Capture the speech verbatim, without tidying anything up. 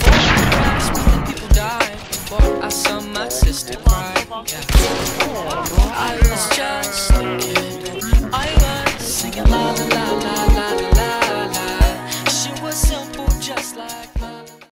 People died before I saw my sister cry. Yeah. I was just a kid. I was singing la la la la.